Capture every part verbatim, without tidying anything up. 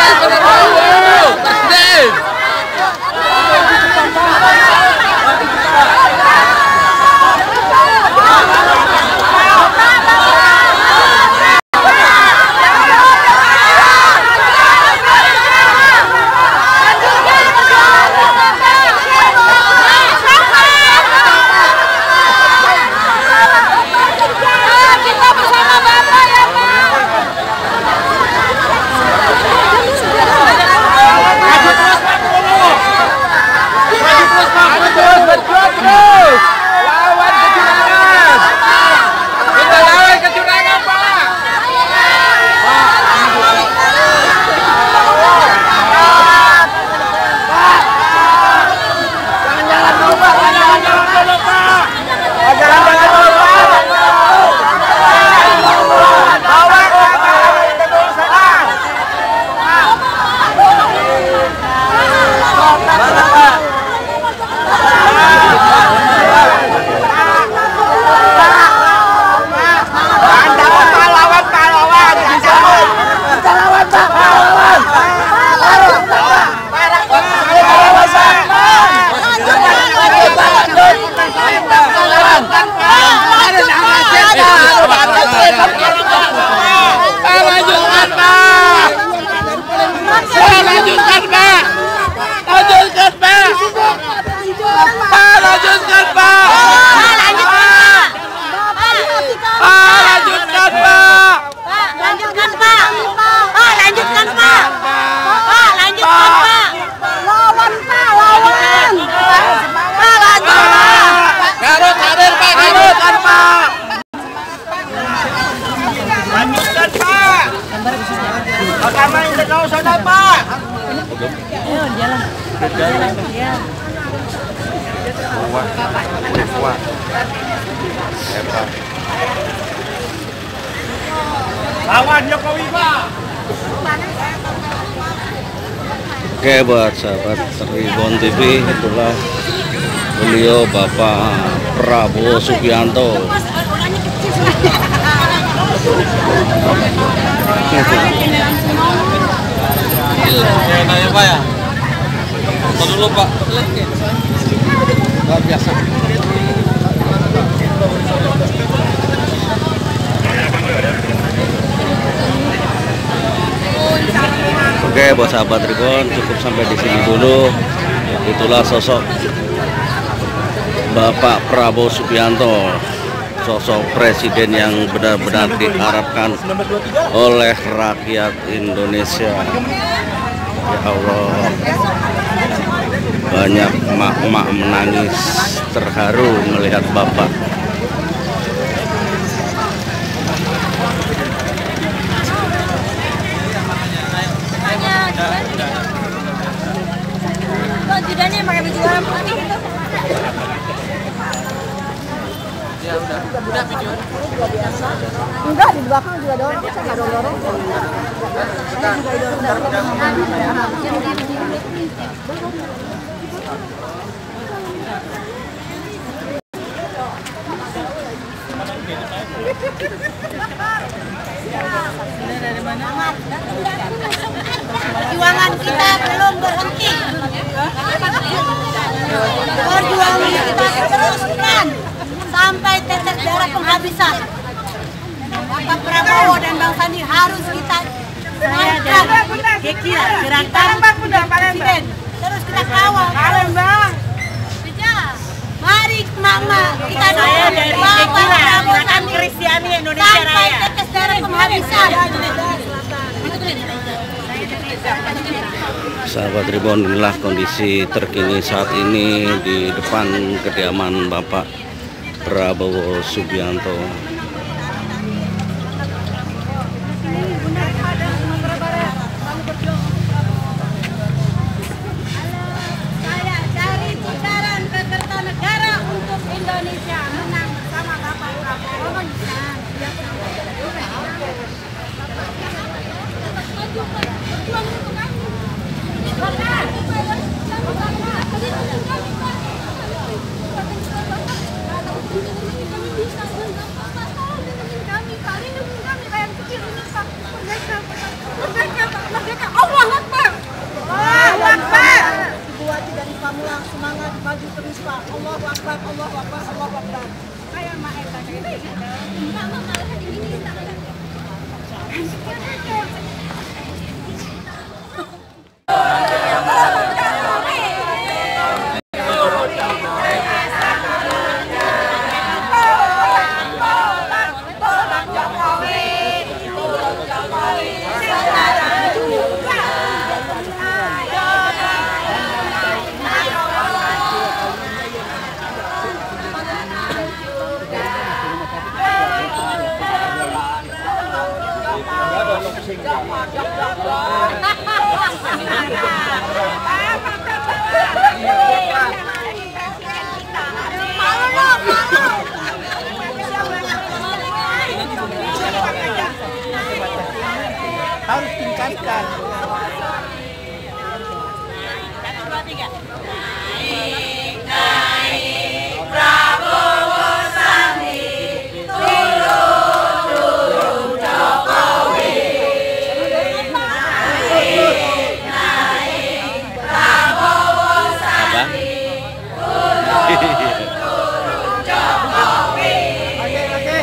Lawan Jokowi, Pak. Oke, buat sahabat Tribun T V, itulah beliau Bapak Prabowo Subianto. Ya, nanya Pak ya. Tunggu dulu Pak. Luar biasa. Oke, buat sahabat Tribun, cukup sampai di sini dulu. Itulah sosok Bapak Prabowo Subianto, sosok presiden yang benar-benar diharapkan oleh rakyat Indonesia. Ya Allah, banyak emak-emak menangis terharu melihat Bapak. Judannya pakai baju warna putih gitu. Ya udah, udah video. Enggak, di belakang juga dorong, saya nggak dorong. Saya juga dorong. Dari mana? Perjuangan kita belum berhenti. Perjuangan kita teruskan sampai tetes darah penghabisan. Bapak Prabowo dan Bang Sandi harus kita semangat. Gerakan presiden terus kita kawal. Mari Mama kita Saya dari Bapak Prabowo Gerakan Kristiani Indonesia sampai Raya. tetes darah penghabisan. Sahabat Tribun, inilah kondisi terkini saat ini di depan kediaman Bapak Prabowo Subianto. Saya cari putaran Kertanegara untuk Indonesia menang bersama Bapak Prabowo. Allah terus Pak. Allahu Akbar, Allahu Akbar, Allahu Akbar. Kayak mak eta gitu. Enggak mah malah ini tak. Harus tingkatkan. Satu, dua, tiga. Naik, naik, Prabowo Sandi, turun, turun Jokowi. Naik, naik, Prabowo Sandi, turun, turun Jokowi. Oke, oke.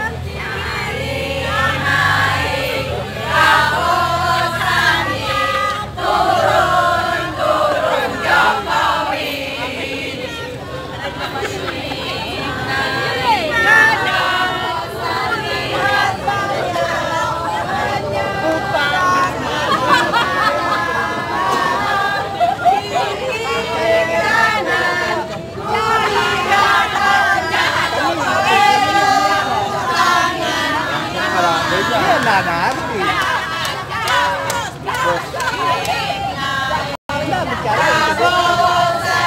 Nah, nanti. Kita bicara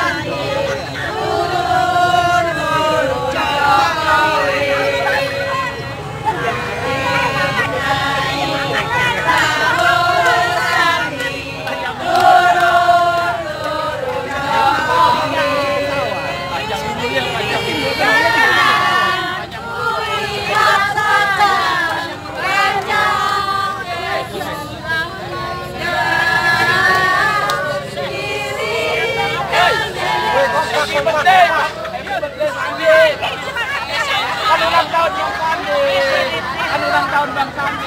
Anu ulang tahun Bang Sandi. Anu ulang tahun Bang Sandi.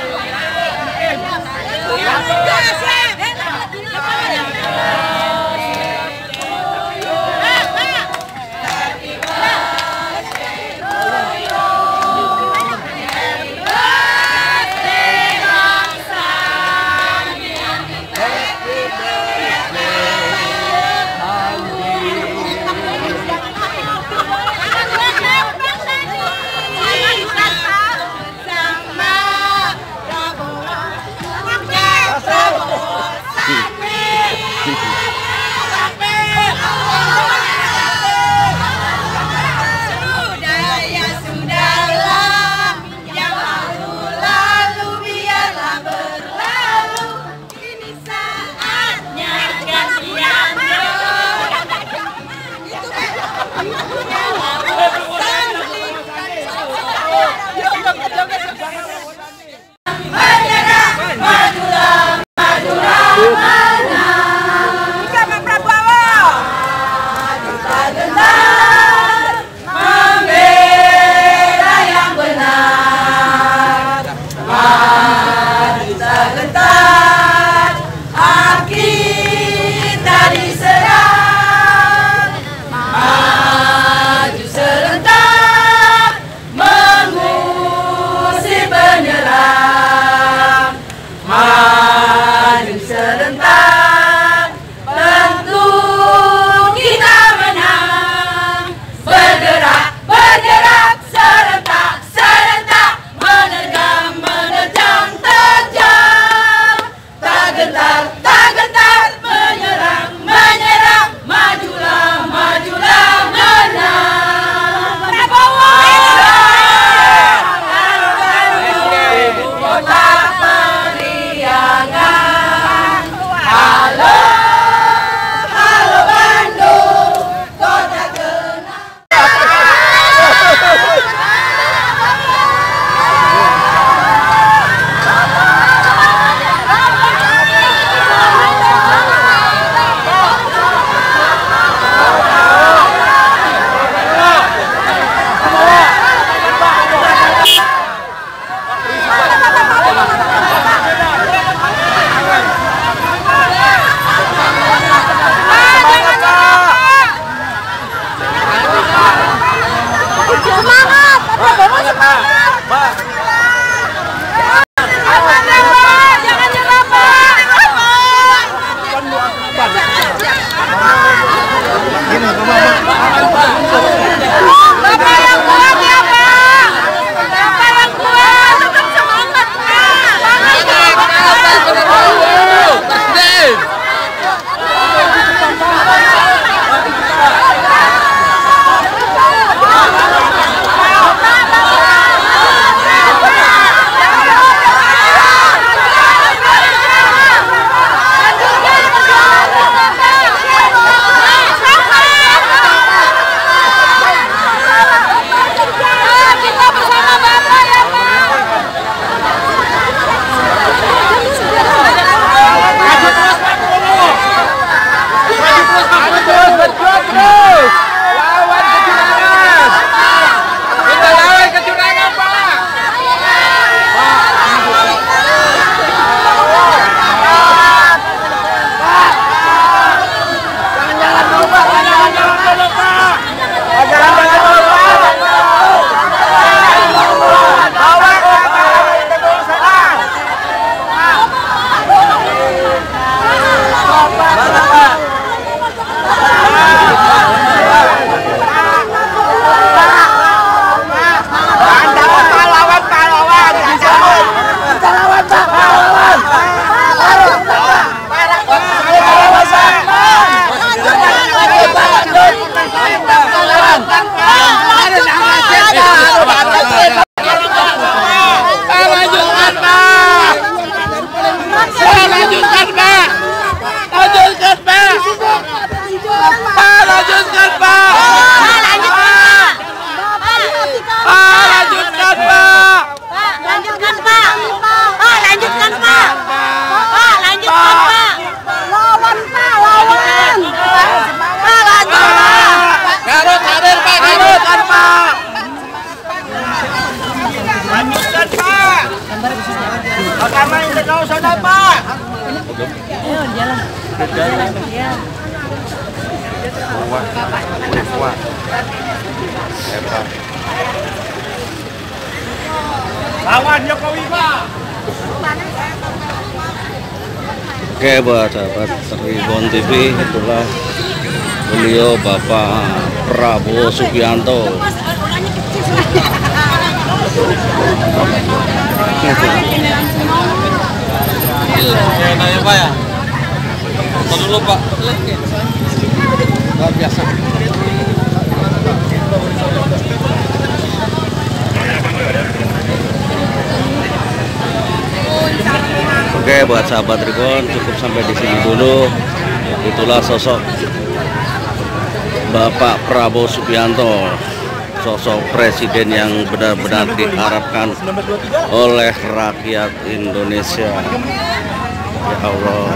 Lawan Jokowi, Pak. Oke, buat sahabat Tribun T V, itulah beliau Bapak Prabowo Subianto. Ya, nanya Pak ya. Tunggu dulu Pak. Luar biasa. Oke, buat sahabat Tribun, cukup sampai di sini dulu. Itulah sosok Bapak Prabowo Subianto, sosok presiden yang benar-benar diharapkan oleh rakyat Indonesia. Ya Allah,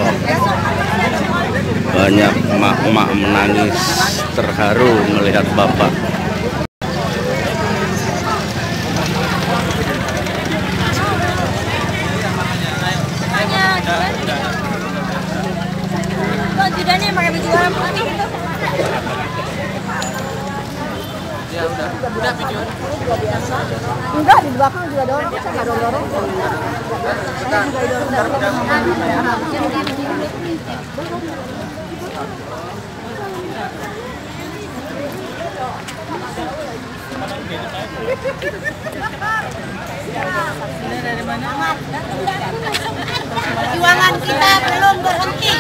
banyak emak-emak menangis terharu melihat Bapak. Judannya pakai baju warna putih. Ya udah, udah video. Enggak, di belakang juga dorong, saya nggak dorong-dorong. Saya juga dorong-dorong. Perjuangan kita belum berhenti.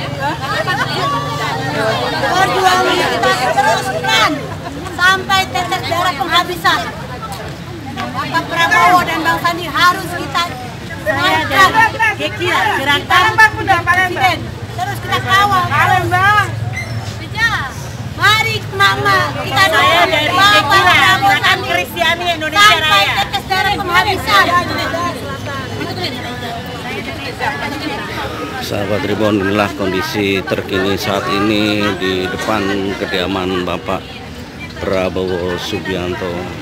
Perjuangan kita teruskan sampai tetes darah penghabisan. Bapak Prabowo dan Bang Sandi harus kita naikkan gerakan presiden. Terus kita kawal. Mari Mama, kita dukung Bapak Prabowo Sandi sampai tetes darah penghabisan. Sahabat Tribun, inilah kondisi terkini saat ini di depan kediaman Bapak Prabowo Subianto.